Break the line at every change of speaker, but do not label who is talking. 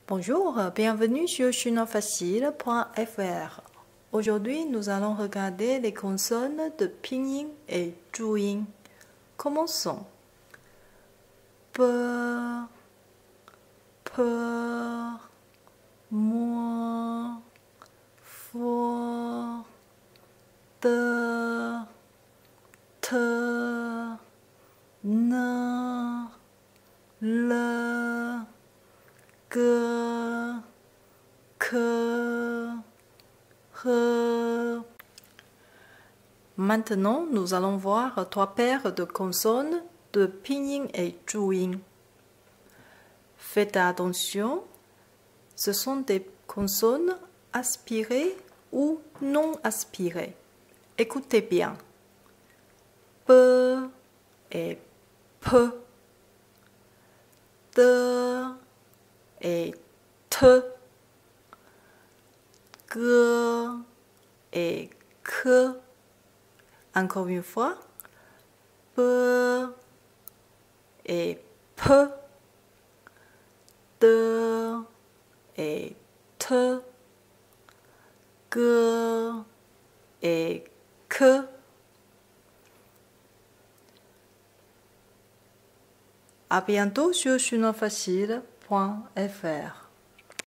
Bonjour, bienvenue sur chinoisfacile.fr. Aujourd'hui, nous allons regarder les consonnes de pinyin et zhuyin. Commençons. P, P, Mo, Fo, T, T, N, L, G, K, R. Maintenant, nous allons voir trois paires de consonnes de pinyin et zhuyin. Faites attention, ce sont des consonnes aspirées ou non aspirées. Écoutez bien. P et P, T et T, G et K. Encore une fois, P et P, T et T, G et K. À bientôt sur chinoisfacile.fr.